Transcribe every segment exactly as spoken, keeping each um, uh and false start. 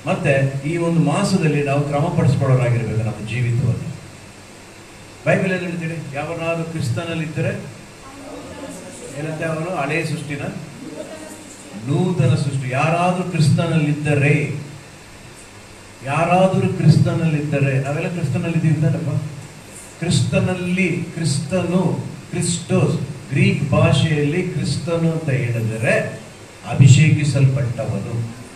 ಮತ್ತೆ ಈ ಒಂದು ಮಾಸದಲ್ಲಿ ನಾವು ಕ್ರಮಪಡಿಸ್ಕೊಳ್ಳೋರಾಗಿರ್ಬೇಕು ನಮ್ಮ ಜೀವಿತವನ್ನು. ಬೈಬಲ್ ಏನು ಹೇಳ್ತೀರಿ? ಯಾವನಾದ್ರು ಕ್ರಿಸ್ತನಲ್ಲಿದ್ದರೆ ಏನಂತೆ, ಅವನು ಹಳೆಯ ಸೃಷ್ಟಿನ ನೂತನ ಸೃಷ್ಟಿ. ಯಾರಾದ್ರೂ ಕ್ರಿಸ್ತನಲ್ಲಿದ್ದರೆ, ಯಾರಾದರೂ ಕ್ರಿಸ್ತನಲ್ಲಿದ್ದರೆ, ನಾವೆಲ್ಲ ಕ್ರಿಸ್ತನಲ್ಲಿದ್ದೀವಿಲ್ಲಪ್ಪ. ಕ್ರಿಸ್ತನಲ್ಲಿ, ಕ್ರಿಸ್ತನು, ಕ್ರಿಸ್ಟೋಸ್, ಗ್ರೀಕ್ ಭಾಷೆಯಲ್ಲಿ ಕ್ರಿಸ್ತನು ಅಂತ ಹೇಳಿದರೆ ಅಭಿಷೇಕಿಸಲ್ಪಟ್ಟವನು.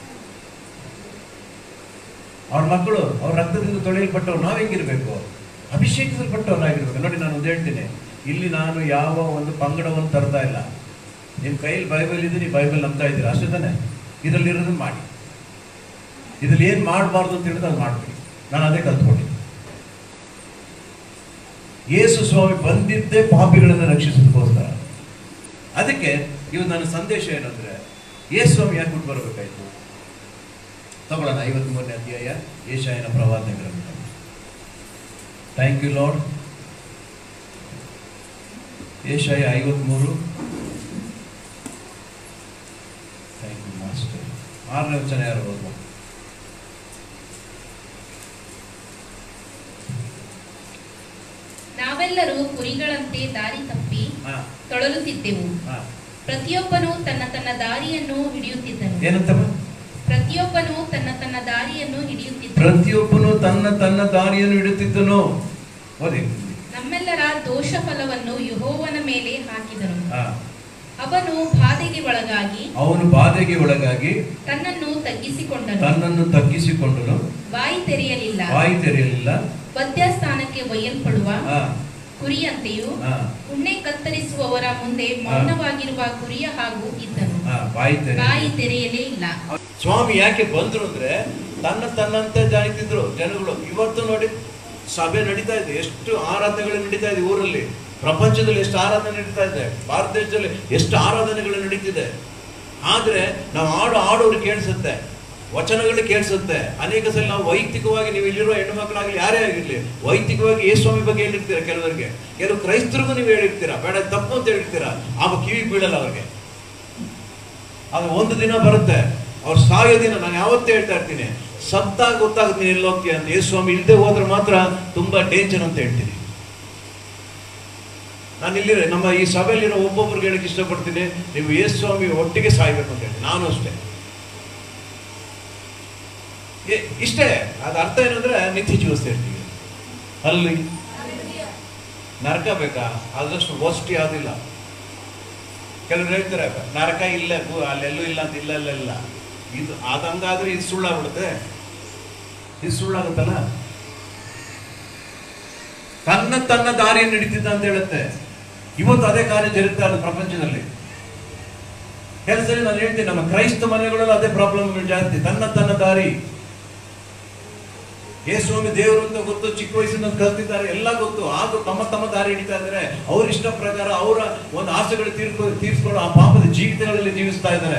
ಅವ್ರ ಮಕ್ಕಳು ಅವ್ರ ರಕ್ತದಿಂದ ತೊಳೆಯಲ್ಪಟ್ಟವ್ರು. ನಾವ್ ಹೆಂಗಿರ್ಬೇಕು? ಅಭಿಷೇಕಿಸಲ್ಪಟ್ಟವರಾಗಿರ್ಬೇಕು. ನೋಡಿ, ನಾನು ಒಂದು ಹೇಳ್ತೀನಿ, ಇಲ್ಲಿ ನಾನು ಯಾವ ಒಂದು ಪಂಗಡವನ್ನು ತರ್ತಾ ಇಲ್ಲ. ನಿಮ್ಮ ಕೈಯಲ್ಲಿ ಬೈಬಲ್ ಇದೆ, ನೀವು ಬೈಬಲ್ ನಂಬ್ತಾ ಇದ್ದೀರಾ, ಅಷ್ಟೇ ತಾನೆ. ಇದರಲ್ಲಿ ಇರೋದನ್ನ ಮಾಡಿ, ಇದ್ರಲ್ಲಿ ಏನ್ ಮಾಡಬಾರ್ದು ಅಂತ ಹೇಳಿದ್ರೆ ಅದು ಮಾಡ್ತೀವಿ. ನಾನು ಅದೇ ಕಲ್ತ್ಕೊಂಡಿದ್ದೆ. ಯೇಸು ಸ್ವಾಮಿ ಬಂದಿದ್ದೇ ಪಾಪಿಗಳನ್ನು ರಕ್ಷಿಸೋದಕ್ಕೋಸ್ಕರ. ಅದಕ್ಕೆ ಇವತ್ತು ನನ್ನ ಸಂದೇಶ ಏನಂದ್ರೆ, ಯೇಸು ಸ್ವಾಮಿ ಯಾಕೆ ಹುಟ್ಟು ಬರಬೇಕಾಯ್ತು? ತಗೊಳ್ಳೋಣ ಐವತ್ ಮೂರನೇ ಅಧ್ಯಾಯ ಯೆಶಾಯನ ಪ್ರವಾದನೆ ಗ್ರಂಥ. Thank you lord. ಯೆಶಾಯ ಐವತ್ಮೂರು, ಥ್ಯಾಂಕ್ ಯು ಮಾಸ್ಟರ್. ಆರನೇ ವಚನ ಯಾರು ಓದುವ? ನಾವೆಲ್ಲರೂ ಕುರಿಗಳಂತೆ ದಾರಿ ತಪ್ಪಿ ತೊಳಲುತ್ತಿದ್ದೆವು. ಪ್ರತಿಯೊಬ್ಬನು ತನ್ನ ತನ್ನ ದಾರಿಯನ್ನು ಹಿಡಿಯುತ್ತಿದ್ದನು. ಏನಂತಮ್ಮ? ಪ್ರತಿಯೊಬ್ಬನು ತನ್ನ ತನ್ನ ದಾರಿಯನ್ನು ಹಿಡಿಯುತ್ತಿದ್ದನು. ಪ್ರತಿಯೊಬ್ಬನು ತನ್ನ ತನ್ನ ದಾರಿಯನ್ನು ಹಿಡಿಯುತ್ತಿದ್ದನು. ಓದಿ. ನಮ್ಮೆಲ್ಲರ ದೋಷ ಫಲವನ್ನು ಯೆಹೋವನ ಮೇಲೆ ಹಾಕಿದನು. ಅವನು ಬಾಧೆಗೆ ಒಳಗಾಗಿ ಅವನು ಬಾಧೆಗೆ ಒಳಗಾಗಿ ತನ್ನನ್ನು ತಗ್ಗಿಸಿಕೊಂಡನು ತನ್ನನ್ನು ತಗ್ಗಿಸಿಕೊಂಡನು ಬಾಯಿ ತೆರೆಯಲಿಲ್ಲ ಬಾಯಿ ತೆರೆಯಲಿಲ್ಲ ವಧ್ಯಸ್ಥಾನಕ್ಕೆ ಒಯ್ಯಲ್ಪಡುವ ಕುರಿಯಂತೆಯೂ ಉಣ್ಣೆ ಕತ್ತರಿಸುವವರ ಮುಂದೆ ಮೌನವಾಗಿರುವ ಕುರಿಯ ಹಾಗೂ ಇದ್ದನು. ಬಾಯಿ ತೆರೆಯಲೇ ಇಲ್ಲ. ಸ್ವಾಮಿ ಯಾಕೆ ಬಂದ್ರು ಅಂದ್ರೆ ತನ್ನ ತನ್ನಂತೆ ಜಾಣಿತಿದ್ರು ಜನಗಳು. ಇವತ್ತು ನೋಡಿ ಸಭೆ ನಡೀತಾ ಇದೆ, ಎಷ್ಟು ಆರಾಧನೆಗಳು ನಡೀತಾ ಇದೆ ಊರಲ್ಲಿ, ಪ್ರಪಂಚದಲ್ಲಿ ಎಷ್ಟು ಆರಾಧನೆ ನಡೀತಾ ಇದೆ, ಭಾರತ ದೇಶದಲ್ಲಿ ಎಷ್ಟು ಆರಾಧನೆಗಳು ನಡೀತಿದೆ. ಆದ್ರೆ ನಾವು ಹಾಡು ಹಾಡೋರು ಕೇಳಿಸುತ್ತೆ, ವಚನಗಳು ಕೇಳಿಸುತ್ತೆ. ಅನೇಕ ಸಲ ನಾವು ವೈಯಕ್ತಿಕವಾಗಿ, ನೀವು ಇಲ್ಲಿರುವ ಹೆಣ್ಣು ಮಕ್ಕಳಾಗಲಿ ಯಾರೇ ಆಗಿರ್ಲಿ, ವೈಯಕ್ತಿಕವಾಗಿ ಯೇಸು ಸ್ವಾಮಿ ಬಗ್ಗೆ ಹೇಳಿರ್ತೀರ. ಕೆಲವರಿಗೆ, ಕೆಲವು ಕ್ರೈಸ್ತರಿಗೂ ನೀವು ಹೇಳಿರ್ತೀರಾ, ಬೇಡ ತಪ್ಪು ಅಂತ ಹೇಳಿರ್ತೀರಾ. ಆಗ ಕಿವಿ ಬೀಳಲ್ಲ ಅವ್ರಿಗೆ. ಅದು ಒಂದು ದಿನ ಬರುತ್ತೆ, ಅವ್ರು ಸಾಯೋ ದಿನ. ನಾನು ಯಾವತ್ತೇ ಹೇಳ್ತಾ ಇರ್ತೀನಿ, ಸತ್ತಾಗ ಗೊತ್ತಾಗುತ್ತೆ ನೀನು ಎಲ್ಲಿ ಹೋಗ್ತೀಯ ಅಂತ. ಯೇಸು ಸ್ವಾಮಿ ಇಲ್ಲದೆ ಹೋದ್ರೆ ಮಾತ್ರ ತುಂಬಾ ಡೇಂಜರ್ ಅಂತ ಹೇಳ್ತೀನಿ. ನಾನು ಇಲ್ಲಿ ನಮ್ಮ ಈ ಸಭೆಯಲ್ಲಿರೋ ಒಬ್ಬೊಬ್ರಿಗೆ ಹೇಳಕ್ಕೆ ಇಷ್ಟಪಡ್ತೀನಿ, ನೀವು ಯೇಸು ಸ್ವಾಮಿ ಒಟ್ಟಿಗೆ ಸಾಯ್ಬೇಕು ಅಂತ ಹೇಳಿ. ನಾನು ಅಷ್ಟೇ, ಇಷ್ಟೇ. ಅದ ಅರ್ಥ ಏನಂದ್ರೆ ನಿತ್ಯ ಜೀವಿಸ್ತಾ ಇರ್ತೀವಿ. ಅಲ್ಲಿ ನರಕ ಬೇಕಾ? ಆದಷ್ಟು ವಸ್ತು ಯಾವ್ದಿಲ್ಲ. ಕೆಲವರು ಹೇಳ್ತಾರೆ ನರಕ ಇಲ್ಲ, ಅಲ್ಲೆಲ್ಲೂ ಇಲ್ಲ ಅಂತ. ಇಲ್ಲ ಇಲ್ಲ ಇಲ್ಲ ಇದು ಆದಂಗಾದ್ರೆ ಇದು ಸುಳ್ಳಾಗ್ಬಿಡುತ್ತೆ. ಇದು ಸುಳ್ಳಾಗುತ್ತಲ್ಲ. ತನ್ನ ತನ್ನ ದಾರಿಯನ್ನು ಹಿಡಿತಿದ್ದ ಅಂತ ಹೇಳುತ್ತೆ. ಇವತ್ತು ಅದೇ ಕಾರ್ಯ ಜರುಗ್ತಾ ಇದೆ ಪ್ರಪಂಚದಲ್ಲಿ. ಕೆಲಸದಲ್ಲಿ ನಾನು ಹೇಳ್ತೀನಿ, ನಮ್ಮ ಕ್ರೈಸ್ತ ಮನೆಗಳಲ್ಲಿ ಅದೇ ಪ್ರಾಬ್ಲಮ್ಗಳು ಜಾಸ್ತಿ. ತನ್ನ ತನ್ನ ದಾರಿ. ಯೇಸು ಸ್ವಾಮಿ ದೇವರು ಅಂತ ಗೊತ್ತು, ಚಿಕ್ಕ ವಯಸ್ಸಿನ ಕಲ್ತಿದ್ದಾರೆ, ಎಲ್ಲ ಗೊತ್ತು. ಆದ್ರೂ ತಮ್ಮ ತಮ್ಮ ದಾರಿ ಹಿಡಿತಾ ಇದ್ದಾರೆ. ಅವ್ರ ಇಷ್ಟ ಪ್ರಕಾರ ಅವರ ಒಂದು ಆಸೆಗಳು ತೀರ್ಕೊ ತೀರ್ಸ್ಕೊಂಡು ಆ ಪಾಪದ ಜೀವಿತಗಳಲ್ಲಿ ಜೀವಿಸ್ತಾ ಇದ್ದಾರೆ.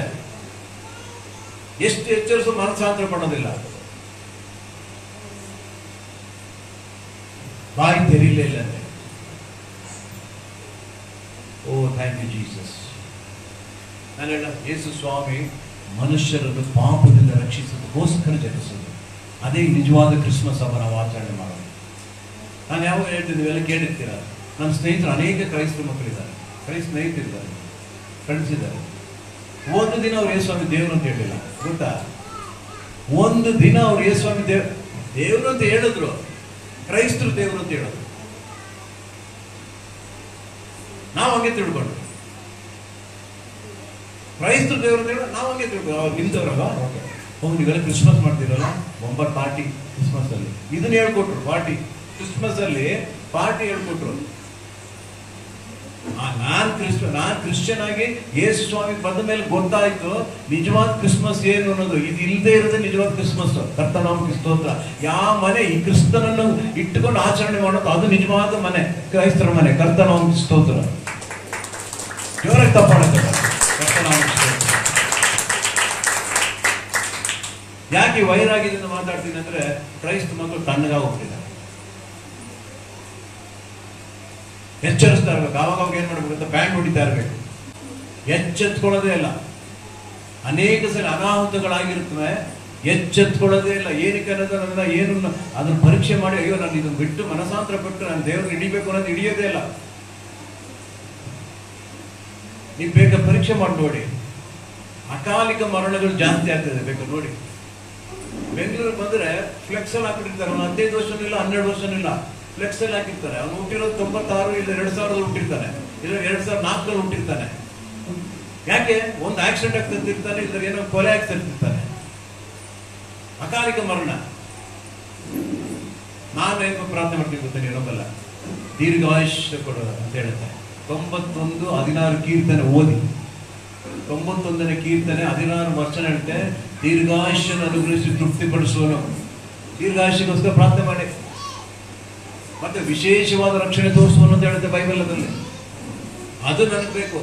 ಎಷ್ಟು ಎಚ್ಚರಿಸೋ ಮನಸ್ಸಾಂತರ ಪಡೋದಿಲ್ಲ. ಬಾಯಿ ತೆರೀಲೇ ಇಲ್ಲ. ಓ ಥ್ಯಾಂಕ್ ಯು ಜೀಸಸ್. ನಾನು ಹೇಳ, ಯೇಸು ಸ್ವಾಮಿ ಮನುಷ್ಯರನ್ನು ಪಾಪದಿಂದ ರಕ್ಷಿಸೋದಕ್ಕೋಸ್ಕರ ಜನಿಸೋದು. ಅದೇ ನಿಜವಾದ ಕ್ರಿಸ್ಮಸ್ ಹಬ್ಬ ನಾವು ಆಚರಣೆ ಮಾಡೋದು. ನಾನು ಯಾವಾಗ ಹೇಳ್ತೀನಿ, ನೀವೆಲ್ಲ ಕೇಳಿರ್ತೀರ. ನಮ್ಮ ಸ್ನೇಹಿತರು ಅನೇಕ ಕ್ರೈಸ್ತ ಮಕ್ಕಳಿದ್ದಾರೆ, ಕ್ರೈಸ್ತ ಸ್ನೇಹಿತರಿದ್ದಾರೆ, ಫ್ರೆಂಡ್ಸ್ ಇದ್ದಾರೆ. ಒಂದು ದಿನ ಅವ್ರು ಯೇಸು ಸ್ವಾಮಿ ದೇವರು ಅಂತ ಹೇಳಿಲ್ಲ, ಗೊತ್ತಾ? ಒಂದು ದಿನ ಅವ್ರು ಯೇಸು ಸ್ವಾಮಿ ದೇವ್ ದೇವರು ಅಂತ ಹೇಳಿದ್ರು. ಕ್ರೈಸ್ತರು ದೇವರು ಅಂತ ಹೇಳೋದು. ನಾವು ಹಂಗೆ ತಿಳ್ಕೊಂಡು ಕ್ರೈಸ್ತರು ದೇವರು ಅಂತ ಹೇಳೋದು, ನಾವು ಹಂಗೆ ತಿಳ್ಕೊಂಡು. ಅವ್ರು ನಿಮ್ದವ್ರಲ್ಲ, ಹೋಗಿ ನೀವೆಲ್ಲ ಕ್ರಿಸ್ಮಸ್ ಮಾಡ್ತಿರಲ್ಲ, ಒಂಬತ್ತು ಪಾರ್ಟಿ ಕ್ರಿಸ್ಮಸ್ ಅಲ್ಲಿ ಇದನ್ನ ಹೇಳ್ಕೊಟ್ರು. ಪಾರ್ಟಿ ಕ್ರಿಸ್ಮಸ್ ಅಲ್ಲಿ ಪಾರ್ಟಿ ಹೇಳ್ಕೊಟ್ರು. ನಾನ್ ಕ್ರಿಸ್ ನಾನ್ ಕ್ರಿಶ್ಚಿಯನ್ ಆಗಿ ಯೇಸು ಸ್ವಾಮಿ ಬಂದ ಮೇಲೆ ಗೊತ್ತಾಯ್ತು ನಿಜವಾದ ಕ್ರಿಸ್ಮಸ್ ಏನು ಅನ್ನೋದು. ಇದು ಇಲ್ಲದೆ ಇರೋದೇ ನಿಜವಾದ ಕ್ರಿಸ್ಮಸ್. ಕರ್ತನಾಮಕ್ಕೆ ಸ್ತೋತ್ರ. ಯಾವ ಮನೆ ಈ ಕ್ರಿಸ್ತನನ್ನು ಇಟ್ಟುಕೊಂಡು ಆಚರಣೆ ಮಾಡೋದು ಅದು ನಿಜವಾದ ಮನೆ, ಕ್ರೈಸ್ತರ ಮನೆ. ಕರ್ತನಾಮಕ್ಕೆ ಸ್ತೋತ್ರ. ಜೋರಾಗಿ ತಪ್ಪಾಡುತ್ತೆ. ಕರ್ತನಾಮಕ್ಕೆ ಸ್ತೋತ್ರ. ಯಾಕೆ ವೈರಾಗ್ಯದಿಂದ ಮಾತಾಡ್ತೀನಿ ಅಂದ್ರೆ, ಕ್ರೈಸ್ತ ಮಕ್ಕಳು ತಣ್ಣಗಾಗಿ ಹೋಗ್ತಿದ್ದಾರೆ. ಎಚ್ಚರಿಸ್ತಾ ಇರ್ಬೇಕು. ಆವಾಗ ಅವಾಗ ಏನ್ ಮಾಡ್ಬೇಕು ಅಂತ ಬ್ಯಾಂಡ್ ಹೊಡಿತಾ ಇರ್ಬೇಕು. ಎಚ್ಚೆತ್ಕೊಳ್ಳೋದೇ ಇಲ್ಲ. ಅನೇಕ ಸಲ ಅನಾಹುತಗಳಾಗಿರುತ್ತವೆ. ಎಚ್ಚೆತ್ಕೊಳ್ಳೋದೇ ಇಲ್ಲ. ಏನಕ್ಕೆ ಅನ್ನೋದು ನನ್ನ ಏನು ಅದನ್ನು ಪರೀಕ್ಷೆ ಮಾಡಿ ಅಯ್ಯೋ ನಾನು ಇದನ್ನು ಬಿಟ್ಟು ಮನಸಾಂತರ ಪಟ್ಟು ನಾನು ದೇವ್ರನ್ನ ಹಿಡಿಬೇಕು ಅನ್ನೋದು ಹಿಡಿಯೋದೇ ಇಲ್ಲ. ನೀವು ಬೇಗ ಪರೀಕ್ಷೆ ಮಾಡಿ ನೋಡಿ. ಅಕಾಲಿಕ ಮರಣಗಳು ಜಾಸ್ತಿ ಆಗ್ತದೆ, ಬೇಕಾದ್ರೆ ನೋಡಿ. ಬೆಂಗಳೂರಿಗೆ ಬಂದರೆ ಫ್ಲೆಕ್ಸಲ್ಲಿ ಹಾಕಿರ್ತಾರೆ, ಅವನು ಹದಿನೈದು ವರ್ಷನೂ ಇಲ್ಲ ಹನ್ನೆರಡು ವರ್ಷನೂ ಇಲ್ಲ, ಫ್ಲೆಕ್ಸಲ್ಲಿ ಹಾಕಿರ್ತಾರೆ. ಅವನು ಹುಟ್ಟಿರೋದು ತೊಂಬತ್ತಾರು ಇಲ್ಲ ಎರಡು ಸಾವಿರದಲ್ಲಿ ಹುಟ್ಟಿರ್ತಾನೆ, ಇಲ್ಲ ಎರಡು ಸಾವಿರದ ನಾಲ್ಕರಲ್ಲಿ ಹುಟ್ಟಿರ್ತಾನೆ. ಯಾಕೆ? ಒಂದು ಆಕ್ಸಿಡೆಂಟ್ ಆಗ್ತಿರ್ತಾನೆ, ಇಲ್ಲ ಏನೋ ಕೊಲೆ ಆಗ್ತಿರ್ತಾನೆ. ಅಕಾಲಿಕ ಮರಣ. ನಾನು ಏನು ಪ್ರಾರ್ಥನೆ ಮಾಡ್ತೀನಿ ಗೊತ್ತೇನೆ, ಇನ್ನೊಬ್ಬಲ್ಲ ದೀರ್ಘಾಯುಷ್ಯ ಕೊಡು ಅಂತ ಹೇಳುತ್ತೆ. ತೊಂಬತ್ತೊಂದು ಹದಿನಾರು ಕೀರ್ತನೆ ಓದಿ, ತೊಂಬತ್ತೊಂದನೇ ಕೀರ್ತನೆ ಹದಿನಾರು ವರ್ಷ ಹೇಳುತ್ತೆ, ದೀರ್ಘಾಯುಷ್ಯನ ಅನುಗ್ರಹಿಸಿ ತೃಪ್ತಿಪಡಿಸುವನು. ದೀರ್ಘಾಯುಷ್ಯಕ್ಕೋಸ್ಕರ ಪ್ರಾರ್ಥನೆ ಮಾಡಿ. ಮತ್ತೆ ವಿಶೇಷವಾದ ರಕ್ಷಣೆ ತೋರಿಸುವನು ಅಂತ ಹೇಳುತ್ತೆ ಬೈಬಲದಲ್ಲಿ. ಅದು ನನಗೆ ಬೇಕು.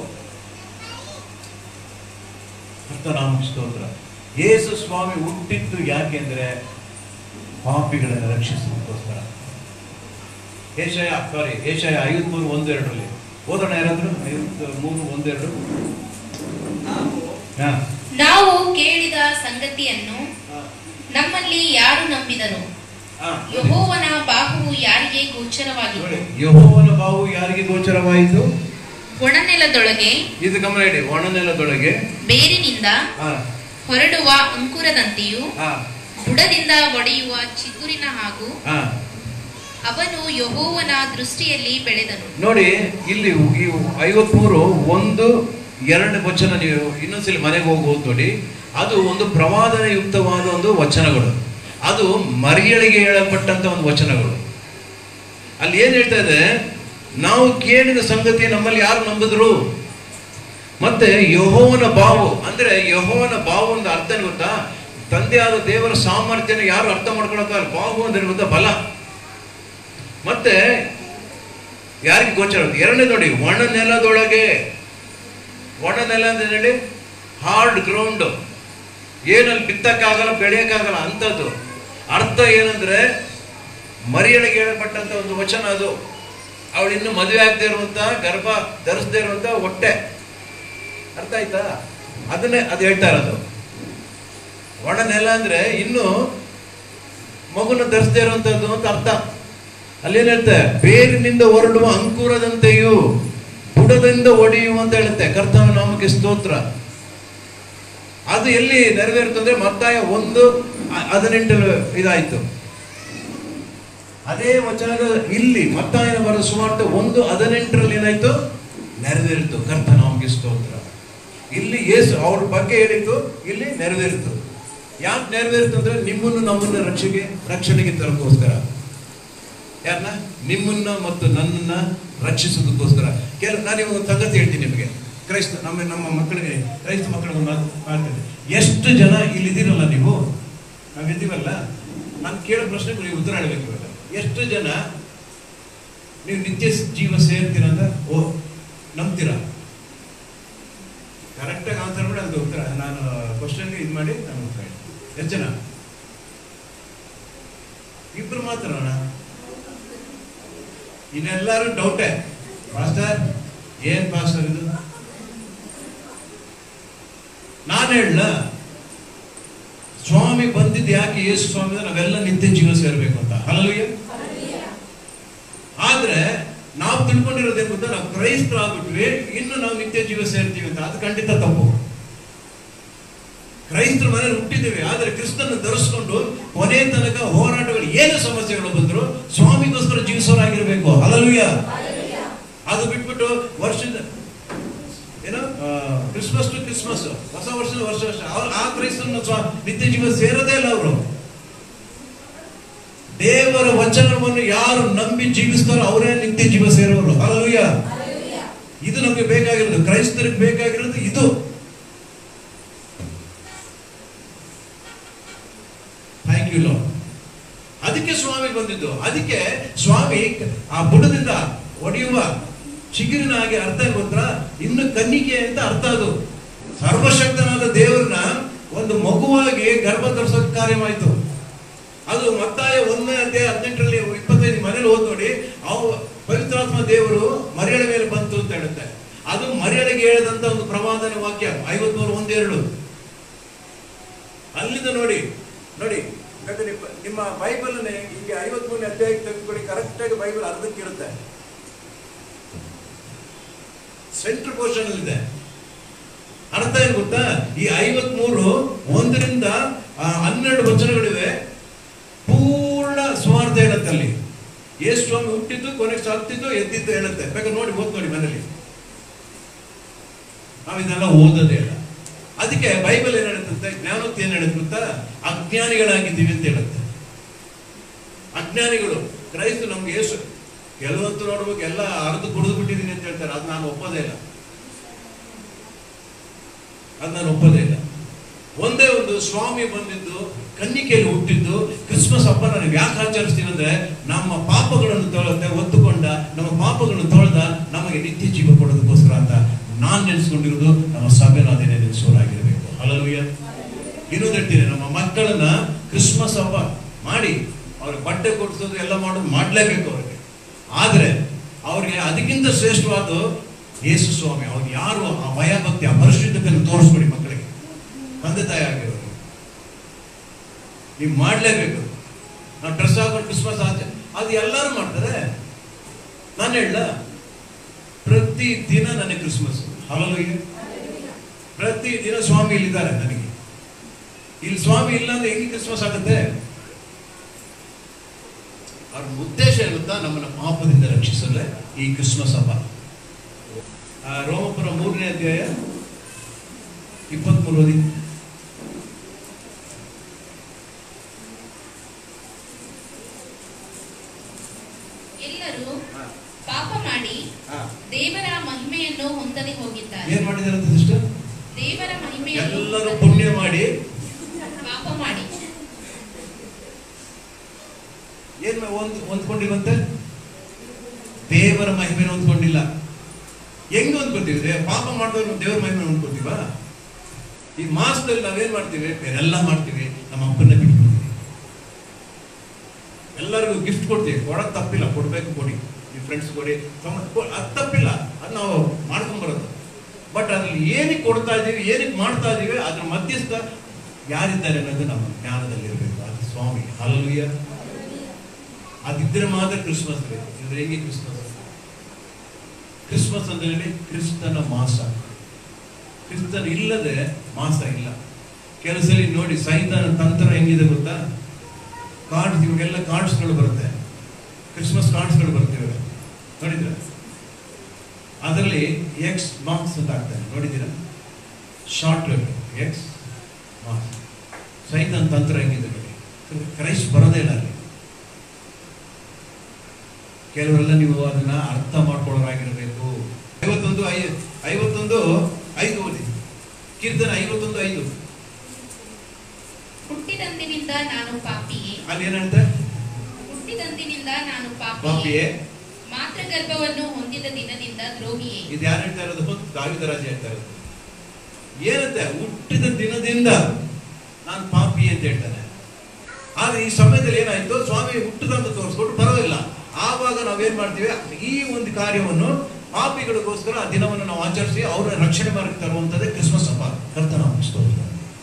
ಕರ್ತನಾಮಕ್ಕೆ ಸ್ತೋತ್ರ. ಯೇಸು ಸ್ವಾಮಿ ಹುಟ್ಟಿದ್ದು ಯಾಕೆಂದ್ರೆ ಪಾಪಿಗಳನ್ನು ರಕ್ಷಿಸೋದಕ್ಕೋಸ್ಕರ. ಏಷಯ ಸಾರಿ ಏಷಯ ಐವತ್ಮೂರು ಒಂದೆರಡರಲ್ಲಿ ಓದೋಣ. ಯಾರಾದ್ರು ಐವತ್ ಮೂರು ಒಂದೆರಡು. ನಾವು ಕೇಳಿದ ಸಂಗತಿಯನ್ನು ನಮ್ಮಲ್ಲಿ ಯಾರು ನಂಬಿದನು? ಯೆಹೋವನ ಬಾಹುವು ಯಾರಿಗೆ ಗೋಚರವಾಯಿತು? ಯೆಹೋವನ ಬಾಹು ಯಾರಿಗೆ ಗೋಚರವಾಯಿತು? ಒಣನೆಲದೊಳಗೆ. ಇದು ಗಮನ ಇಡಿ. ಒಣನೆಲದೊಳಗೆ ಬೇರಿನಿಂದ ಹೊರಡುವ ಅಂಕುರದಂತೆಯೂ ಬುಡದಿಂದ ಒಡೆಯುವ ಚಿಗುರಿನ ಹಾಗೂ ಅವನು ಯೆಹೋವನ ದೃಷ್ಟಿಯಲ್ಲಿ ಬೆಳೆದನು. ನೋಡಿ, ಇಲ್ಲಿ ಐವತ್ಮೂರು ಒಂದು ಎರಡು ವಚನ ನೀವು ಇನ್ನೊಂದ್ಸಲಿ ಮನೆಗೆ ಹೋಗಿ ಓದ್ ನೋಡಿ. ಅದು ಒಂದು ಪ್ರವಾದನ ಯುಕ್ತವಾದ ಒಂದು ವಚನಗಳು. ಅದು ಮರಿಯಳಿಗೆ ಹೇಳಲ್ಪಟ್ಟಂತ ಒಂದು ವಚನಗಳು. ಅಲ್ಲಿ ಏನ್ ಹೇಳ್ತಾ ಇದೆ? ನಾವು ಕೇಳಿದ ಸಂಗತಿ ನಮ್ಮಲ್ಲಿ ಯಾರು ನಂಬಿದ್ರು? ಮತ್ತೆ ಯೆಹೋವನ ಬಾವು ಅಂದ್ರೆ ಯೆಹೋವನ ಬಾವು ಒಂದು ಅರ್ಥ ಗೊತ್ತಾ? ತಂದೆಯಾದ ದೇವರ ಸಾಮರ್ಥ್ಯನ ಯಾರು ಅರ್ಥ ಮಾಡ್ಕೊಳಕ್ಕಾಗಲ್ಲ. ಬಾವು ಅಂದ್ರೆ ಗೊತ್ತಾ? ಬಲ. ಮತ್ತೆ ಯಾರಿಗೆ ಗೋಚರ? ಎರಡನೇ ನೋಡಿ, ಒಣ ನೆಲದೊಳಗೆ. ಒಣ ನೆಲ ಅಂದ್ರೆ ಹೇಳಿ ಹಾರ್ಡ್ ಗ್ರೌಂಡ್, ಏನಲ್ಲಿ ಬಿತ್ತಕ್ಕಾಗಲ್ಲ ಬೆಳೆಯಕ್ಕಾಗಲ್ಲ ಅಂಥದ್ದು. ಅರ್ಥ ಏನಂದ್ರೆ ಮರಿಯಳಿಗೆ ಹೇಳಲ್ಪಟ್ಟಂತ ಒಂದು ವಚನ ಅದು. ಅವಳು ಇನ್ನು ಮದುವೆ ಆಗದೆ ಇರುವಂತ, ಗರ್ಭ ಧರಿಸದೇ ಇರುವಂತ ಹೊಟ್ಟೆ. ಅರ್ಥ ಆಯ್ತಾ? ಅದನ್ನೇ ಅದು ಹೇಳ್ತಾ ಇರೋದು. ಒಣ ನೆಲ ಅಂದ್ರೆ ಇನ್ನು ಮಗುನ ಧರಿಸದೇ ಇರುವಂತದ್ದು ಅಂತ ಅರ್ಥ. ಅಲ್ಲೇನ್ ಹೇಳ್ತೆ? ಬೇರಿನಿಂದ ಹೊರಡುವ ಅಂಕುರದಂತೆಯೂ ಬುಡದಿಂದ ಒಡೆಯುವ ಅಂತ ಹೇಳುತ್ತೆ. ಕರ್ತನ ನಾಮಕ್ಕೆ ಸ್ತೋತ್ರ. ಅದು ಎಲ್ಲಿ ನೆರವೇರುತ್ತಂದ್ರೆ ಮತ್ತಾಯ ಒಂದು ಹದಿನೆಂಟು ಇದಾಯ್ತು. ಅದೇ ವಚನದ ಇಲ್ಲಿ ಮತ್ತಾಯನ ಬರೆದ ಸುವಾರ್ತೆ ಒಂದು ಹದಿನೆಂಟರಲ್ಲಿ ಏನಾಯ್ತು? ನೆರವೇರಿತು. ಕರ್ತನ ನಾಮಕ್ಕೆ ಸ್ತೋತ್ರ. ಇಲ್ಲಿ ಯೇಸು ಅವ್ರ ಬಗ್ಗೆ ಹೇಳಿತ್ತು, ಇಲ್ಲಿ ನೆರವೇರಿತು. ಯಾಕೆ ನೆರವೇರಿತು ಅಂದ್ರೆ ನಿಮ್ಮನ್ನು ನಮ್ಮನ್ನ ರಕ್ಷೆಗೆ ರಕ್ಷಣೆಗೆ ತರಕೋಸ್ಕರ. ಯಾರನ್ನ? ನಿಮ್ಮನ್ನ ಮತ್ತು ನನ್ನನ್ನ ರಕ್ಷಿಸೋದಕ್ಕೋಸ್ಕರ. ಕೆಲ ನಾನು ಒಂದು ಸಂಗತಿ ಹೇಳ್ತೀನಿ ನಿಮಗೆ. ಕ್ರೈಸ್ತ ನಮ್ಮ ನಮ್ಮ ಮಕ್ಕಳಿಗೆ ಕ್ರೈಸ್ತ ಮಕ್ಕಳಿಗೆ ಮಾಡ್ತೇನೆ. ಎಷ್ಟು ಜನ ಇಲ್ಲಿದ್ದೀರಲ್ಲ ನೀವು, ನಾವಿದ್ದೀವಲ್ಲ, ನಾನು ಕೇಳೋ ಪ್ರಶ್ನೆಗೆ ನೀವು ಉತ್ತರ ಹೇಳಬೇಕು. ಇವಾಗ ಎಷ್ಟು ಜನ ನೀವು ನಿತ್ಯ ಜೀವ ಸೇರ್ತೀರ ಅಂತ ಓ ನಂಬ್ತೀರಾ? ಕರೆಕ್ಟಾಗಿ ಆನ್ಸರ್ ಮಾಡಿ ಅದು ಉತ್ತರ. ನಾನು ಕ್ವಶನ್ಗೆ ಇದು ಮಾಡಿ ನಾನು ಉತ್ತರ ಹೇಳ್ತೀನಿ. ಎಷ್ಟು ಜನ? ಇಬ್ರು ಮಾತ್ರನಾ? ಇನ್ನೆಲ್ಲರೂ ಡೌಟೇ. ಪಾಸ್ಟರ್ ಏನ್ ಪಾಸ್ಟರ್ ಇದು? ನಾನು ಹೇಳ ಸ್ವಾಮಿ ಬಂದಿದ್ದು ಯಾಕೆ? ಯೇಸು ಸ್ವಾಮಿ ನಾವೆಲ್ಲ ನಿತ್ಯ ಜೀವ ಸೇರ್ಬೇಕು ಅಂತ. ಹಲ್ಲೆಲೂಯಾ. ಆದ್ರೆ ನಾವು ತಿಳ್ಕೊಂಡಿರೋದೇನು ಗೊತ್ತಾ? ನಾವು ಕ್ರೈಸ್ತರ ಆಗ್ಬಿಟ್ವಿ, ಇನ್ನು ನಾವು ನಿತ್ಯ ಜೀವ ಸೇರ್ತೀವಿ ಅಂತ. ಅದು ಖಂಡಿತ ತಪ್ಪು. ಕ್ರೈಸ್ತರ ಮನೇಲಿ ಹುಟ್ಟಿದ್ದೀವಿ, ಆದ್ರೆ ಕ್ರಿಸ್ತನ ಧರಿಸ್ಕೊಂಡು ಕೊನೆ ತನಕ ಹೋರಾಟಗಳು ಏನು ಸಮಸ್ಯೆಗಳು ಬಂದ್ರು ಸ್ವಾಮಿಗೋಸ್ಕರ ಜೀವಿಸೋರಾಗಿರ್ಬೇಕು. ಹಲ್ಲೆಲೂಯಾ. ಅದು ಬಿಟ್ಬಿಟ್ಟು ವರ್ಷದ ಏನೋ ಕ್ರಿಸ್ಮಸ್ ಟು ಕ್ರಿಸ್ಮಸ್, ಹೊಸ ವರ್ಷದ ವರ್ಷ ವರ್ಷ ಆ ಕ್ರೈಸ್ತನ ನಿತ್ಯ ಜೀವ ಸೇರೋದೇ ಇಲ್ಲ ಅವರು. ದೇವರ ವಚನವನ್ನು ಯಾರು ನಂಬಿ ಜೀವಿಸ್ತಾರೋ ಅವರೇ ನಿತ್ಯ ಜೀವ ಸೇರೋರು. ಹಲ್ಲೆಲೂಯಾ. ಇದು ನಮಗೆ ಬೇಕಾಗಿರೋದು, ಕ್ರೈಸ್ತರಿಗೆ ಬೇಕಾಗಿರೋದು ಇದು. Thank you lord. ಅದಕ್ಕೆ ಸ್ವಾಮಿ ಬಂದಿದ್ದು. ಅದಕ್ಕೆ ಸ್ವಾಮಿ ಆ ಬುಡದಿಂದ ಒಡೆಯುವ ಚಿಗುರಿನ ಹಾಗೆ ಅರ್ಥ ಗೊತ್ತಾ? ಇನ್ನು ಕನ್ನಿಕೆ ಅಂತ ಅರ್ಥ. ಅದು ಸರ್ವಶಕ್ತನಾದ ದೇವರನ್ನ ಒಂದು ಮಗುವಾಗಿ ಗರ್ಭ ಧರಿಸೋಕೆ ಕಾರ್ಯವಾಯಿತು. ಅದು ಮತ್ತಾಯ ಒಂದನೇ ಅಧ್ಯಾಯ ಹದಿನೆಂಟರಲ್ಲಿ ಇಪ್ಪತ್ತೈದು ಮನೇಲಿ ಓದ್ ನೋಡಿ. ಅವು ಪವಿತ್ರಾತ್ಮ ದೇವರು ಮರಿಯಳ ಮೇಲೆ ಬಂತು ಅಂತ ಹೇಳುತ್ತೆ. ಅದು ಮರಿಯಳಿಗೆ ಹೇಳಿದಂತ ಒಂದು ಪ್ರವಾದನ ವಾಕ್ಯ ಐವತ್ಮೂರು ಒಂದೆರಡು. ಅಲ್ಲಿಂದ ನೋಡಿ ನೋಡಿ, ಬೇಕಾದ್ರೆ ನಿಮ್ಮ ನಿಮ್ಮ ಬೈಬಲ್ನೇ ಈಗ ಐವತ್ಮೂರನೇ ಅಧ್ಯಾಯಕ್ಕೆ ತೆಗೆದುಕೊಳ್ಳಿ, ಕರೆಕ್ಟಾಗಿ ಬೈಬಲ್ ಅರ್ಧಕ್ಕಿರುತ್ತೆ, ಸೆಂಟ್ರ್ ಪೋರ್ಷನ್ ಇದೆ. ಅರ್ಥ ಏನು ಗೊತ್ತಾ? ಈ ಐವತ್ಮೂರು ಒಂದರಿಂದ ಹನ್ನೆರಡು ವಚನಗಳಿವೆ, ಪೂರ್ಣ ಸ್ವಾರ್ಥ ಹೇಳುತ್ತೆ. ಅಲ್ಲಿ ಯೇಸು ಸ್ವಾಮಿ ಹುಟ್ಟಿದ್ದು, ಕೊನೆಗೆ ಸತ್ತಿದ್ದು, ಎದ್ದಿದ್ದು ಹೇಳುತ್ತೆ. ಬೇಕಾದ್ರೆ ನೋಡಿ, ಓದ್ ನೋಡಿ ಮನೇಲಿ. ನಾವು ಇದೆಲ್ಲ ಓದೋದೇ ಇಲ್ಲ. ಅದಕ್ಕೆ ಬೈಬಲ್ ಏನ್ ಹೇಳುತ್ತೆ, ಜ್ಞಾನೋಕ್ತಿ ಏನ್ ಹೇಳುತ್ತೆ ಗೊತ್ತಾ? ಅಜ್ಞಾನಿಗಳಾಗಿದ್ದೀವಿ ಅಂತ ಹೇಳುತ್ತೆ. ಅಜ್ಞಾನಿಗಳು. ಕ್ರೈಸ್ತ ನಮ್ಗೆ ಯೇಸು ಕೆಲವೊಂದು ನೋಡ್ಬೇಕು, ಎಲ್ಲ ಅರ್ಧ ಕುಡಿದು ಬಿಟ್ಟಿದ್ದೀನಿ ಅಂತ ಹೇಳ್ತಾರೆ. ಅದು ನಾನು ಒಪ್ಪೋದೇ ಇಲ್ಲ, ಅದು ನಾನು ಒಪ್ಪೋದೇ ಇಲ್ಲ. ಒಂದೇ ಒಂದು ಸ್ವಾಮಿ ಬಂದಿದ್ದು, ಕನ್ನಿಕೆಯಲ್ಲಿ ಹುಟ್ಟಿದ್ದು, ಕ್ರಿಸ್ಮಸ್ ಹಬ್ಬ ನಾವು ಯಾಕೆ ಆಚರಿಸ್ತೀವಿ ಅಂದ್ರೆ ನಮ್ಮ ಪಾಪಗಳನ್ನು ತೊಳೆದ ಒತ್ತುಕೊಂಡ ನಮ್ಮ ಪಾಪಗಳನ್ನು ತೊಳೆದ ನಮಗೆ ನಿತ್ಯ ಜೀವ ಕೊಡೋದಕ್ಕೋಸ್ಕರ ಅಂತ ನಾನ್ ನೆನೆಸ್ಕೊಂಡಿರೋದು. ನಮ್ಮ ಸಭೆನ ಅದೇನೇ ನೆನೆಸೋರಾಗಿರ್ಬೇಕು. ಹಲ್ಲೆಲೂಯಾ. ಇನ್ನೊಂದು ಹೇಳ್ತೀನಿ, ನಮ್ಮ ಮಕ್ಕಳನ್ನ ಕ್ರಿಸ್ಮಸ್ ಹಬ್ಬ ಮಾಡಿ ಅವ್ರಿಗೆ ಬಟ್ಟೆ ಕೊಡಿಸೋದು ಎಲ್ಲ ಮಾಡೋದು ಮಾಡ್ಲೇಬೇಕು ಅವ್ರಿಗೆ. ಆದ್ರೆ ಅವ್ರಿಗೆ ಅದಕ್ಕಿಂತ ಶ್ರೇಷ್ಠವಾದ ಯೇಸು ಸ್ವಾಮಿ, ಅವ್ರು ಯಾರು, ಆ ಭಯ ಭಕ್ತಿ, ಆ ಪರಿಶುದ್ಧತೆಯನ್ನು ತೋರಿಸ್ಕೊಡಿ ಮಕ್ಕಳಿಗೆ. ತಂದೆ ತಾಯಿ ಆಗಿರೋರು ನೀವು ಮಾಡ್ಲೇಬೇಕು. ನಾವು ಡ್ರೆಸ್ ಹಾಕೊಂಡು ಕ್ರಿಸ್ಮಸ್ ಆಚೆ ಅದು ಎಲ್ಲರೂ ಮಾಡ್ತಾರೆ. ನಾನು ಹೇಳ, ಪ್ರತಿ ದಿನ ನನಗೆ ಕ್ರಿಸ್ಮಸ್. ಹಲ್ಲೆಲೂಯಾ. ಪ್ರತಿ ದಿನ ಸ್ವಾಮಿ ಇಲ್ಲಿದ್ದಾರೆ ನನಗೆ. ಇಲ್ಲಿ ಸ್ವಾಮಿ ಇಲ್ಲ ಅಂದ್ರೆ ಹೆಂಗೆ ಕ್ರಿಸ್ಮಸ್ ಆಗುತ್ತೆ? ಅವ್ರ ಉದ್ದೇಶ ಇರುತ್ತಾ? ನಮ್ಮನ್ನ ಪಾಪದಿಂದ ರಕ್ಷಿಸಲೇ ಈ ಕ್ರಿಸ್ಮಸ್ ಹಬ್ಬ. ರೋಮಪುರ ಮೂರನೇ ಅಧ್ಯಾಯ ಇಪ್ಪತ್ಮೂರು ಓದಿ. ಎಲ್ಲರೂ ಪಾಪ ಮಾಡಿ ದೇವರ ಮಹಿಮೆಯನ್ನು ಹೊಂದದೆ ಹೋಗಿದ್ದಾರೆ. ಏನ್ ಮಾಡಿದ್ದಾರೆ ಅಂತ ಸಿಸ್ಟರ್? ದೇವರ ಮಹಿಮೆಯನ್ನು ಎಲ್ಲರೂ ಪುಣ್ಯ ಮಾಡಿ ಪಾಪ ಮಾಡಿ ಏನ್ ಒಂದು ಹೊಂದ್ಕೊಂಡಿರುವಂತೆ ದೇವರ ಮಹಿಮೆನ ಹೊಂದ್ಕೊಂಡಿಲ್ಲ. ಹೆಂಗ್ ಹೊಂದ್ಕೊತೀವಿ? ಪಾಪ ಮಾಡಿದವ್ರು ದೇವರ ಮಹಿಮೆ ಹೊಂದ್ಕೊತೀವ? ಈ ಮಾಸದಲ್ಲಿ ನಾವೇನ್ ಮಾಡ್ತೀವಿ? ಬೇರೆಲ್ಲ ಮಾಡ್ತೀವಿ, ನಮ್ಮ ಅಪ್ಪನ್ನ ಬಿಟ್ಬಿಡ್ತೀವಿ. ಎಲ್ಲರಿಗೂ ಗಿಫ್ಟ್ ಕೊಡ್ತೀವಿ, ಕೊಡೋದು ತಪ್ಪಿಲ್ಲ, ಕೊಡ್ಬೇಕು, ಕೊಡಿ, ನಿಮ್ಮ ಫ್ರೆಂಡ್ಸ್ ಕೊಡಿ, ಅದು ತಪ್ಪಿಲ್ಲ, ಅದು ನಾವು ಮಾಡ್ಕೊಂಡ್ ಬರೋದು. ಬಟ್ ಅದ್ರಲ್ಲಿ ಏನಕ್ಕೆ ಕೊಡ್ತಾ ಇದೀವಿ, ಏನಕ್ಕೆ ಮಾಡ್ತಾ ಇದೀವಿ, ಅದ್ರ ಮಧ್ಯಸ್ಥ ಯಾರಿದ್ದಾರೆ ಅನ್ನೋದು ನಮ್ಮ ಜ್ಞಾನದಲ್ಲಿ ಇರಬೇಕು. ಅದು ಸ್ವಾಮಿ. ಹಲ್ಲೆಲೂಯಾ. ಅದಿದ್ರೆ ಮಾತ್ರ ಕ್ರಿಸ್ಮಸ್ ಬೇಕು. ಇದ್ರೆ ಹೇಗೆ ಕ್ರಿಸ್ಮಸ್? ಕ್ರಿಸ್ಮಸ್ ಅಂದ್ರೆ ಹೇಳಿ ಕ್ರಿಸ್ತನ ಮಾಸ. ಕ್ರಿಸ್ತನ ಇಲ್ಲದೆ ಮಾಸ ಇಲ್ಲ. ಕೆಲಸಲ್ಲಿ ನೋಡಿ ಸೈತಾನ ತಂತ್ರ ಹೆಂಗಿದೆ ಗೊತ್ತಾ? ಕಾರ್ಡ್ಸ್, ಇವಾಗೆಲ್ಲ ಕಾರ್ಡ್ಸ್ಗಳು ಬರುತ್ತೆ, ಕ್ರಿಸ್ಮಸ್ ಕಾರ್ಡ್ಸ್ಗಳು ಬರ್ತಿವೆ, ನೋಡಿದ್ರ? ಅದರಲ್ಲಿ ಎಕ್ಸ್ ಮಾರ್ಕ್ಸ್ ಅಂತ ಆಗ್ತಾರೆ, ನೋಡಿದ್ದೀರಾ? Short X marks. ಸೈತಾನ ತಂತ್ರ ಹೆಂಗಿದೆ ನೋಡಿ. ಕ್ರೈಸ್ಟ್ ಬರೋದೇ ಇಲ್ಲ ಅಲ್ಲಿ. ಕೆಲವರೆಲ್ಲ ನೀವು ಅದನ್ನ ಅರ್ಥ ಮಾಡ್ಕೊಳ್ಳೋರಾಗಿರ್ಬೇಕು. ಐವತ್ತೊಂದು ಐ ಐವತ್ತೊಂದು ಐದು ಓದಿ. ಕೀರ್ತನ ಐವತ್ತೊಂದು ಐದು. ಹುಟ್ಟಿದಂದಿನಿಂದ ನಾನು ಪಾಪಿಯೇ. ಅಲ್ಲಿ ಏನಂತೆ? ಹುಟ್ಟಿದಂದಿನಿಂದ ನಾನು ಪಾಪಿಯೇ, ಮಾತ್ರ ಗರ್ಭವನ್ನು ಹೊಂದಿದ ದಿನದಿಂದ ದ್ರೋಹಿಯೇ. ಇದು ಯಾರು ಹೇಳ್ತಾ ಇರೋದು? ದಾವೀದ ರಾಜ ಹೇಳ್ತಾ ಇರೋದು. ಏನಂತೆ? ಹುಟ್ಟಿದ ದಿನದಿಂದ ನಾನು ಪಾಪಿ ಅಂತ ಹೇಳ್ತಾನೆ. ಆದ್ರೆ ಈ ಸಮಯದಲ್ಲಿ ಏನಾಯ್ತು? ಸ್ವಾಮಿ ಹುಟ್ಟದಂತ ತೋರಿಸ್ಕೊಟ್ಟು ಬರೋದಿಲ್ಲ. ಆವಾಗ ನಾವೇನ್ ಮಾಡ್ತೀವಿ? ಈ ಒಂದು ಕಾರ್ಯವನ್ನು ಪಾಪಿಗಳಿಗೋಸ್ಕರ ಆ ದಿನವನ್ನು ನಾವು ಆಚರಿಸಿ ಅವರ ರಕ್ಷಣೆ ಮಾಡಿ ತರುವಂತದ್ದೇ ಕ್ರಿಸ್ಮಸ್ ಹಬ್ಬ. ಕರ್ತನ ಸ್ತೋತ್ರ.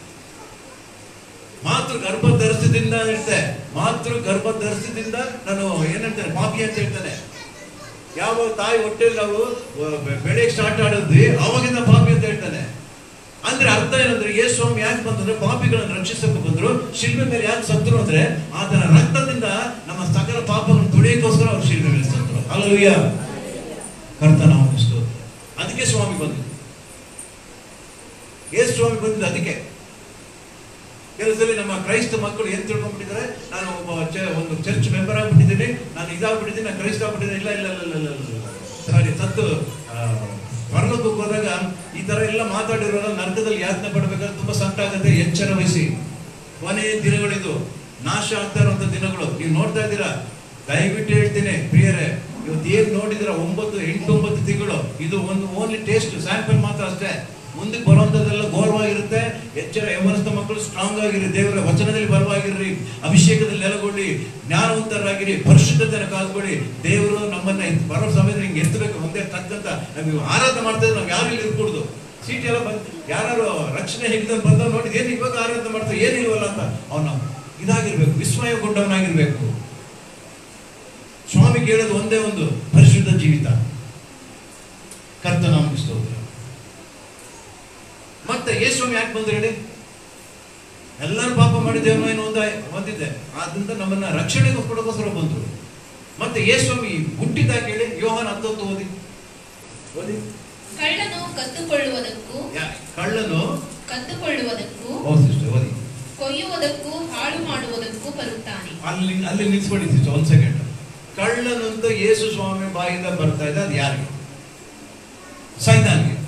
ಮಾತೃ ಗರ್ಭ ಧರಿಸದಿಂದ ಇರುತ್ತೆ. ಮಾತೃ ಗರ್ಭ ಧರಿಸದಿಂದ ನಾನು ಏನಂತಾನೆ? ಪಾಪಿ ಅಂತ ಹೇಳ್ತಾನೆ. ಯಾವ ತಾಯಿ ಹೊಟ್ಟೆಯಲ್ಲಿ ನಾವು ಬೆಳೆಗೆ ಸ್ಟಾರ್ಟ್ ಆಡಿದ್ವಿ ಅವಾಗಿಂದ ಪಾಪಿ ಅಂತ ಹೇಳ್ತಾನೆ. ಅಂದ್ರೆ ಅರ್ಥ ಏನಂದ್ರೆ, ಯೇಸು ಸ್ವಾಮಿ ಯಾಕೆ ಬಂತಂದ್ರೆ ಪಾಪಿಗಳನ್ನು ರಕ್ಷಿಸಕ್ಕೆ ಬಂದ್ರು. ಶಿಲ್ಬೆ ಮೇಲೆ ಯಾಕೆ ಸತ್ರು ಅಂದ್ರೆ ಆತನ ರಕ್ತದಿಂದ ನಮ್ಮ ಸಕಲ ಪಾಪಗಳನ್ನು ತುಳಿಯಕ್ಕೋಸ್ಕರ ಅವ್ರು ಶಿಲ್ಬೆ ಮೇಲೆ ಸತ್ರು. ಹಲ್ಲೆಲೂಯಾ. ಕರ್ತನ ಸ್ತೋತ್ರ. ಅದಕ್ಕೆ ಸ್ವಾಮಿ ಬಂದಿದ್ದು, ಯೇಸು ಸ್ವಾಮಿ ಬಂದಿದ್ದು ಅದಕ್ಕೆ. ಕೆಲಸದಲ್ಲಿ ನಮ್ಮ ಕ್ರೈಸ್ತ ಮಕ್ಕಳು ಏನ್ ತಿಳ್ಕೊಂಡ್ಬಿಟ್ಟಿದ್ದಾರೆ? ನಾನು ಒಬ್ಬ ಒಂದು ಚರ್ಚ್ ಮೆಂಬರ್ ಆಗ್ಬಿಟ್ಟಿದ್ದೀನಿ, ನಾನು ಇದಾಗ್ಬಿಟ್ಟಿದ್ದೀನಿ, ನಾನು ಕ್ರೈಸ್ತ ಆಗ್ಬಿಟ್ಟಿದ್ದೀನಿ. ಇಲ್ಲ ಇಲ್ಲ ಇಲ್ಲ ಇಲ್ಲ ಇಲ್ಲ ಸಾರಿ, ಸತ್ತು ಪರಲೋಕಕ್ಕೆ ಹೋದಾಗ ಈ ತರ ಎಲ್ಲ ಮಾತಾಡಿರೋ ನರಕದಲ್ಲಿ ಯಾತನೆ ಪಡ್ಬೇಕಾದ್ರೆ ತುಂಬಾ ಸಂಕಟ ಆಗುತ್ತೆ. ಎಚ್ಚರ ವಹಿಸಿ. ಕೊನೆಯ ದಿನಗಳಿದು, ನಾಶ ಆಗ್ತಾ ಇರುವಂತ ದಿನಗಳು ನೀವು ನೋಡ್ತಾ ಇದ್ದೀರಾ. ದಯವಿಟ್ಟು ಹೇಳ್ತೀನಿ ಪ್ರಿಯರೇ, ಇವತ್ತು ಏನ್ ನೋಡಿದಿರ ಒಂಬತ್ತು ಎಂಟು ಒಂಬತ್ತು ತಿಂಗಳು, ಇದು ಒಂದು ಓನ್ಲಿ ಟೇಸ್ಟ್ ಸ್ಯಾಂಪಲ್ ಮಾತ್ರ ಅಷ್ಟೇ. ಮುಂದಕ್ಕೆ ಬರುವಂತದ್ದೆಲ್ಲ ಗೌರವಾಗಿರುತ್ತೆ. ಎಚ್ಚರ ಯೌವನಸ್ಥ ಮಕ್ಕಳು ಸ್ಟ್ರಾಂಗ್ ಆಗಿರಿ, ದೇವರ ವಚನದಲ್ಲಿ ಬಲವಾಗಿರ್ರಿ, ಅಭಿಷೇಕದಲ್ಲಿ ನೆಲೆಗೊಳ್ಳಿ, ಜ್ಞಾನವಂತರಾಗಿರಿ, ಪರಿಶುದ್ಧತೆಯನ್ನು ಕಾದ್ಕೊಳ್ಳಿ. ದೇವರು ನಮ್ಮನ್ನ ಬರೋ ಸಮಯದಲ್ಲಿ ಹಿಂಗೆ ಎತ್ತಬೇಕು. ಒಂದೇ ತಕ್ಕಂತ ನಮಗೆ ಆರಾಧನೆ ಮಾಡ್ತಾ ಇದ್ರೆ ನಾವು ಯಾರು ಇಲ್ಲಿ ಇರ್ಕೂಡ್ದು. ಸೀಟ್ ಎಲ್ಲ ಬಂದು ಯಾರು ರಕ್ಷಣೆ ಹಿಡಿದ ಬಂದವ್ ನೋಡಿ, ಏನು ಇವಾಗ ಆರಾಧನೆ ಮಾಡ್ತಾರೆ ಏನಿಲ್ವಲ್ಲ ಅಂತ ಅವ್ನು ಇದಾಗಿರ್ಬೇಕು, ವಿಸ್ಮಯಗೊಂಡವನಾಗಿರ್ಬೇಕು. ಸ್ವಾಮಿ ಕೇಳೋದು ಒಂದೇ ಒಂದು, ಪರಿಶುದ್ಧ ಜೀವಿತ. ಕರ್ತನಾಮಕ್ಕೆ ಸ್ತೋತ್ರ. ಮತ್ತೆ ಯೇಸುಸ್ವಾಮಿ ಯಾಕೆ ಬಂದ್ರು ಹೇಳಿ? ಎಲ್ಲರೂ ಪಾಪ ಮಾಡಿ ದೇವರನ್ನು ಒಂದು ಹೊಂದಿದ್ದೆ, ಆದ್ರಿಂದ ನಮ್ಮನ್ನ ರಕ್ಷಣೆಗೆ ಕೊಡೋಕೋಸ್ಕರ ಬಂದ್ರು. ಮತ್ತೆ ಯೇಸುಸ್ವಾಮಿ ಹುಟ್ಟಿದಾಗ ಹೇಳಿ, ಯೋಹಾನ ಹತ್ತೊಂದು ಓದಿ ಓದಿ. ಕಳ್ಳನು ಕದ್ದುಕೊಳ್ಳುವುದಕ್ಕೂ ಕಳ್ಳನು ಕದ್ದುಕೊಳ್ಳುವುದಕ್ಕೂ ಓದಿ ಕೊಯ್ಯುವುದಕ್ಕೂ ಹಾಳು ಮಾಡುವುದಕ್ಕೂ ಬರುತ್ತಾನೆ. ಅಲ್ಲಿ ಅಲ್ಲಿ ನಿಲ್ಸ್ಬಿಡಿ ಸಿಸ್ಟರ್, ಒಂದ್ ಸೆಕೆಂಡ್. ಕಳ್ಳನು ಅಂತ ಯೇಸು ಸ್ವಾಮಿ ಬಾಯಿಂದ ಬರ್ತಾ ಇದೆ, ಅದು ಯಾರಿಗೆ? ಸೈತಾನ್ಗೆ.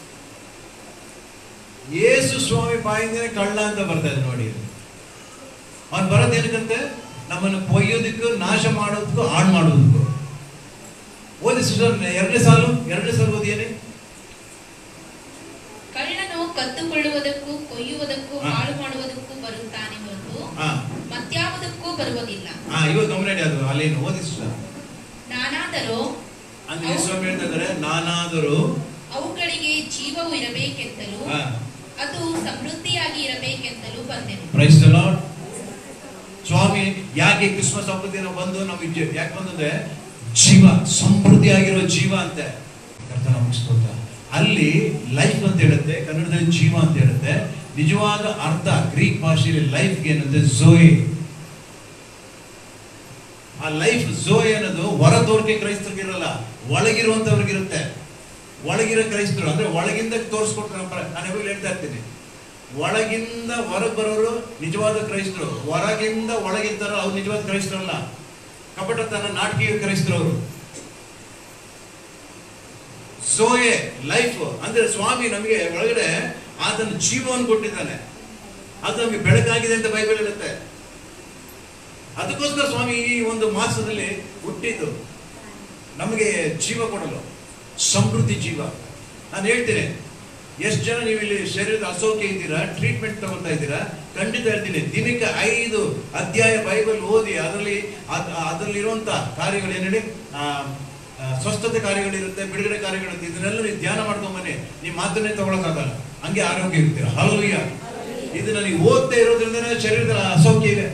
ಯೇಸು ಸ್ವಾಮಿ ಬಾಯಿಂದನೇ ಕಳ್ಳ ಅಂತ ಬರ್ತಾ ಇದೆ ನೋಡಿ. ಅವ್ನು ಬರೋದು ಏನಕ್ಕಂತೆ? ನಮ್ಮನ್ನು ಕೊಯ್ಯೋದಕ್ಕೂ, ನಾಶ ಮಾಡೋದಕ್ಕೂ, ಹಾಳು ಮಾಡೋದಕ್ಕೂ. ಓದಿ ಸಿಸ್ಟರ್, ಎರಡನೇ ಸಾಲು ಎರಡನೇ ಸಾಲು ಓದಿ. ಏನೇ? ಕಳ್ಳನು ಕದ್ದುಕೊಳ್ಳುವುದಕ್ಕೂ ಕೊಯ್ಯುವುದಕ್ಕೂ ಹಾಳು ಮಾಡುವುದಕ್ಕೂ ಬರುತ್ತಾನೆ ಹೊರತು ಮತ್ಯಾವುದಕ್ಕೂ ಬರುವುದಿಲ್ಲ. ಹಾ, ಇವಾಗ ಗಮನ ಇಡಿ, ಅದು ಅಲ್ಲೇನು ಓದಿ ಸಿಸ್ಟರ್. ನಾನಾದರೂ ಅಂದ್ರೆ ಯೇಸು ಸ್ವಾಮಿ ಹೇಳ್ತಾ ಇದ್ದಾರೆ, ನಾನಾದರೂ ಅವುಗಳಿಗೆ ಜೀವವು ಇರಬೇಕೆಂತಲೂ ಅದು ಸಮೃದ್ಧಿಯಾಗಿ ಇರಬೇಕೆಂತಲೂ ಬಂದೆನು. Price the lord. ಸ್ವಾಮಿ ಯಾಕೆ ಕ್ರಿಸ್ಮಸ್ ಹಬ್ಬದ ದಿನ ಬಂದು ನಮಗೆ ಯಾಕೆ ಬಂದಂದ್ರೆ ಜೀವ, ಸಮೃದ್ಧಿಯಾಗಿರೋ ಜೀವ ಅಂತೆ. ಕರ್ತನಾಮಕ್ಕೆ ಸ್ತೋತ್ರ. ಅಲ್ಲಿ ಲೈಫ್ ಅಂತ ಹೇಳುತ್ತೆ, ಕನ್ನಡದಲ್ಲಿ ಜೀವ ಅಂತ ಹೇಳುತ್ತೆ. ನಿಜವಾದ ಅರ್ಥ ಗ್ರೀಕ್ ಭಾಷೆಯಲ್ಲಿ ಲೈಫ್ಗೆ ಏನಂದ್ರೆ ಝೋಯೆ. ಆ ಲೈಫ್ ಝೋಯೆ ಅನ್ನೋದು ಹೊರ ತೋರಿಕೆ ಕ್ರೈಸ್ತರಿಗೆ ಇರಲ್ಲ, ಒಳಗಿರುವಂತವ್ರಿಗಿರುತ್ತೆ. ಒಳಗಿರೋ ಕ್ರೈಸ್ತರು ಅಂದ್ರೆ ಒಳಗಿಂದ ತೋರಿಸ್ಕೊಟ್ರೆ, ನಾನು ಯಾವಾಗ ಹೇಳ್ತಾ ಇರ್ತೀನಿ, ಒಳಗಿಂದ ಹೊರಗೆ ಬರೋರು ನಿಜವಾದ ಕ್ರೈಸ್ತರು, ಹೊರಗಿಂದ ಒಳಗಿರ್ತಾರ ಅವ್ರು ನಿಜವಾದ ಕ್ರೈಸ್ತರಲ್ಲ. ಕಪಟತನ, ನಾಟಕೀಯ ಕ್ರೈಸ್ತರು ಅವರು. ಸೋಯೆ ಲೈಫ್ ಅಂದ್ರೆ ಸ್ವಾಮಿ ನಮಗೆ ಒಳಗಡೆ ಆತನ ಜೀವವನ್ನು ಕೊಟ್ಟಿದ್ದಾನೆ, ಅದು ನಮಗೆ ಬೆಳಕಾಗಿದೆ ಅಂತ ಬೈಬಲ್ ಹೇಳುತ್ತೆ. ಅದಕ್ಕೋಸ್ಕರ ಸ್ವಾಮಿ ಈ ಒಂದು ಮಾಸದಲ್ಲಿ ಹುಟ್ಟಿದ್ದು ನಮಗೆ ಜೀವ ಕೊಡಲು, ಸಮೃದ್ಧಿ ಜೀವ. ನಾನು ಹೇಳ್ತೀನಿ, ಎಷ್ಟು ಜನ ನೀವು ಇಲ್ಲಿ ಶರೀರದ ಅಸೌಖ್ಯ ಇದ್ದೀರಾ, ಟ್ರೀಟ್ಮೆಂಟ್ ತಗೊಳ್ತಾ ಇದ್ದೀರಾ, ಖಂಡಿತ ಹೇಳ್ತೀನಿ, ದಿನಕ್ಕೆ ಐದು ಅಧ್ಯಾಯ ಬೈಬಲ್ ಓದಿ ಅದರಲ್ಲಿ ಅದರಲ್ಲಿರುವಂತ ಕಾರ್ಯಗಳು ಏನು ಹೇಳಿ, ಸ್ವಸ್ಥತೆ ಕಾರ್ಯಗಳಿರುತ್ತೆ, ಬಿಡುಗಡೆ ಕಾರ್ಯಗಳಿರುತ್ತೆ. ಇದನ್ನೆಲ್ಲ ನೀವು ಧ್ಯಾನ ಮಾಡ್ಕೊಂಬನ್ನಿ. ನೀವು ಮಾತನ್ನೇ ತಗೊಳಕ್ಕಾಗಲ್ಲ, ಹಂಗೆ ಆರೋಗ್ಯ ಇರ್ತೀರ. ಹಲ್ಲೆಲೂಯಾ. ಇದನ್ನ ನೀವು ಓದ್ತಾ ಇರೋದ್ರಿಂದ ಶರೀರದ ಅಸೌಖ್ಯ ಇದೆ.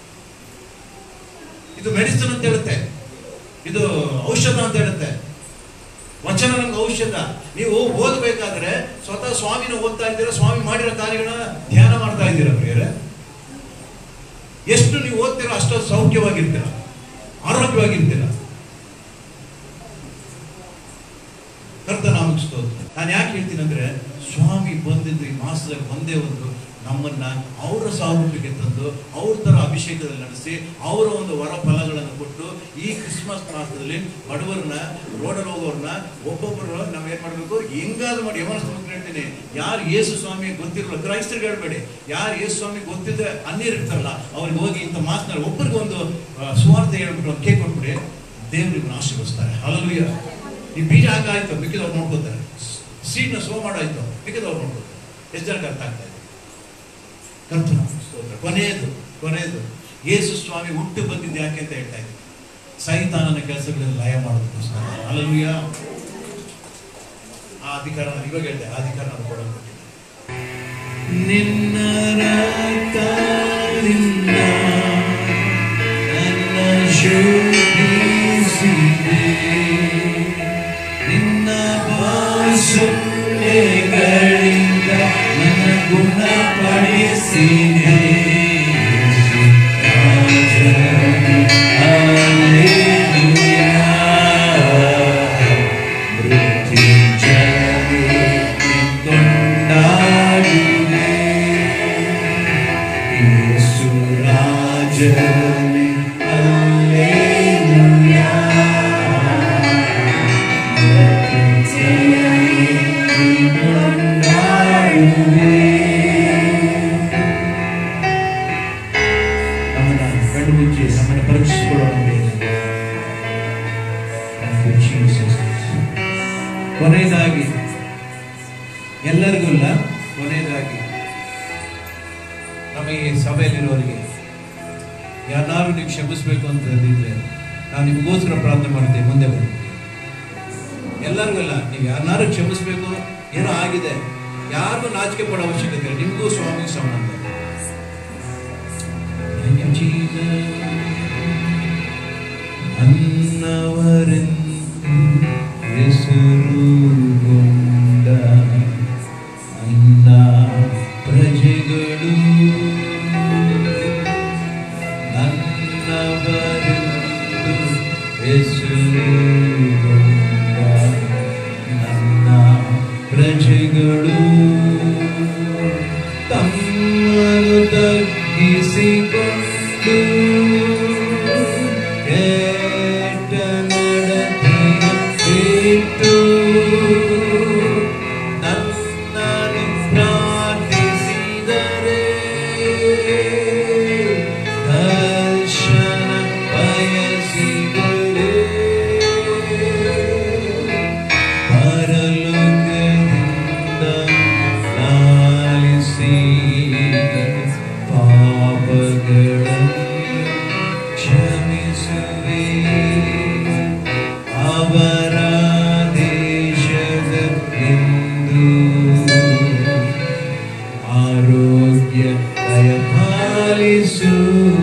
ಇದು ಮೆಡಿಸಿನ್ ಅಂತ ಹೇಳುತ್ತೆ, ಇದು ಔಷಧ ಅಂತ ಹೇಳುತ್ತೆ. ವಚನ ನಮ್ಗೆ ಔಷಧ. ನೀವು ಓದಬೇಕಾದ್ರೆ ಸ್ವತಃ ಸ್ವಾಮಿನ ಓದ್ತಾ ಇದ್ದೀರಾ, ಸ್ವಾಮಿ ಮಾಡಿರೋ ಕಾರ್ಯಗಳನ್ನ ಧ್ಯಾನ ಮಾಡ್ತಾ ಇದ್ದೀರಾ ಪ್ರಿಯರೇ. ಎಷ್ಟು ನೀವು ಓದ್ತೀರೋ ಅಷ್ಟು ಸೌಖ್ಯವಾಗಿರ್ತೀರ, ಆರೋಗ್ಯವಾಗಿರ್ತೀರ. ಕರ್ತನಾಮಕ್ಕೆ ಸ್ತೋತ್ರ. ನಾನು ಯಾಕೆ ಹೇಳ್ತೀನಿ ಅಂದ್ರೆ, ಸ್ವಾಮಿ ಬಂದಿದ್ದು ಈ ಮಾಸದಲ್ಲಿ ಒಂದೇ ಒಂದು, ನಮ್ಮನ್ನ ಅವರ ಸಾರೂಪ್ಯಕ್ಕೆ ತಂದು ಅವ್ರ ತರ ಅಭಿಷೇಕದಲ್ಲಿ ನಡೆಸಿ ಅವರ ಒಂದು ವರ ಫಲಗಳನ್ನು ಕೊಟ್ಟು ಈ ಕ್ರಿಸ್ಮಸ್ ಮಾಸದಲ್ಲಿ ಬಡವರನ್ನ, ರೋಡಲ್ಲಿ ಹೋಗೋರ್ನ, ಒಬ್ಬೊಬ್ಬರು ನಾವ್ ಏನ್ ಮಾಡ್ಬೇಕು, ಹೆಂಗಾದ್ರು ಮಾಡಿ ಯಮನಸ್ತು ಮಕ್ಕಳು ಹೇಳ್ತೀನಿ, ಯಾರು ಯೇಸು ಸ್ವಾಮಿ ಗೊತ್ತಿರಲ್ಲ, ಕ್ರೈಸ್ತರಿಗೆ ಹೇಳ್ಬೇಡಿ, ಯಾರು ಯೇಸು ಸ್ವಾಮಿ ಗೊತ್ತಿದ್ರೆ ಅನ್ಯರು ಇರ್ತಾರಲ್ಲ, ಅವ್ರಿಗೆ ಹೋಗಿ ಇಂಥ ಮಾತನಾಡಿ ಒಬ್ಬರಿಗೆ ಒಂದು ಸುವಾರ್ತೆ ಹೇಳ್ಬಿಟ್ಟು ಒಂದು ಕೇಕ್ ಕೊಟ್ಬಿಡಿ, ದೇವ್ರಿಗೆ ಆಶೀರ್ವದಿಸ್ತಾರೆ. ಹಲ್ಲೆಲೂಯಾ. ಈ ಬೀಜ ಹಾಕಾಯ್ತು, ಮಿಕ್ಕಿದವ್ರು ನೋಡ್ಕೋತಾರೆ. ಸೀಡ್ನ ಸೋ ಮಾಡಾಯ್ತು, ಮಿಕ್ಕಿದವ್ರು ನೋಡ್ಕೋತಾರೆ. ಎಷ್ಟು ಜನಕ್ಕೆ ಅರ್ಥ ಆಗ್ತಾ ಇದೆ? ಕರ್ತನ ಸ್ತೋತ್ರ. ಕೊನೆಯದು ಕೊನೆಯದು ಯೇಸು ಸ್ವಾಮಿ ಹುಟ್ಟು ಬಂದಿದ್ದು ಯಾಕೆ ಅಂತ ಹೇಳ್ತಾ ಇದ್ದೆ, ಸೈತಾನನ ಕೆಲಸಗಳಲ್ಲಿ ಲಯ ಮಾಡೋದಕ್ಕೋಸ್ಕರ. ಹಲ್ಲೆಲೂಯಾ. ಆ ಅಧಿಕಾರ ಇವಾಗ ಹೇಳ್ದೆ, ಆ ಅಧಿಕಾರ ನಾನು ಕೊಡಲು ಕೊಟ್ಟಿದ್ದೆ. ನಿನ್ನ ರಕ್ತದಿಂದ ನನ್ನ ಶುದ್ಧಿಸಿದೆ, ನಿನ್ನ ಭಾಷಣೆಗಳಿಂದ ನನ್ನ ಗುಣಪಡಿಸಿದೆ. ಕೊನೆಯದಾಗಿ ಎಲ್ಲರಿಗೂ ಇಲ್ಲ, ಕೊನೆಯದಾಗಿ ನಮ್ಮ ಈ ಸಭೆಯಲ್ಲಿರೋರಿಗೆ ಯಾರು ನೀವು ಕ್ಷಮಿಸ್ಬೇಕು ಅಂತಂದಿದ್ರೆ ನಾನು ನಿಮಗೋಸ್ಕರ ಪ್ರಾರ್ಥನೆ ಮಾಡ್ತೇನೆ. ಮುಂದೆ ಬನ್ನಿ. ಎಲ್ಲರಿಗೂ ಇಲ್ಲ, ನೀವು ಯಾರನ್ನಾರು ಕ್ಷಮಿಸ್ಬೇಕು, ಏನೋ ಆಗಿದೆ, ಯಾರಿಗೂ ನಾಚಿಕೆ ಪಡೋ ಅವಶ್ಯಕತೆ ಇಲ್ಲ. ನಿಮಗೂ ಸ್ವಾಮಿ ಸಂಬಂಧ. ಅನ್ನವರೆಂದು ಹೆಸರುಗೊಂಡ ಅನ್ನ ಪ್ರಜೆಗಳು ನನ್ನವರೆಂದು ಹೆಸರುಗೊಂಡ ನನ್ನ ಪ್ರಜೆಗಳು ತಮ್ಮನ್ನು ತಗ್ಗಿಸಿಕೊಂಡು ಕೆಟ್ಟ ನಡತೆಯ ಬಿಟ್ಟು ನನ್ನನ್ನು ಪ್ರಾರ್ಥಿಸಿದರೆ ದರ್ಶನ ಬಯಸಿದರೆ ಪರಲೋಕದಿಂದ ಲಾಲಿಸಿ ಪಾಪಗಳನ್ನು ಕ್ಷಮಿಸುವೆ. ಅವರ ದೇಶದಲ್ಲಿಂದು ಆರೋಗ್ಯ ದಯಪಾಲಿಸು.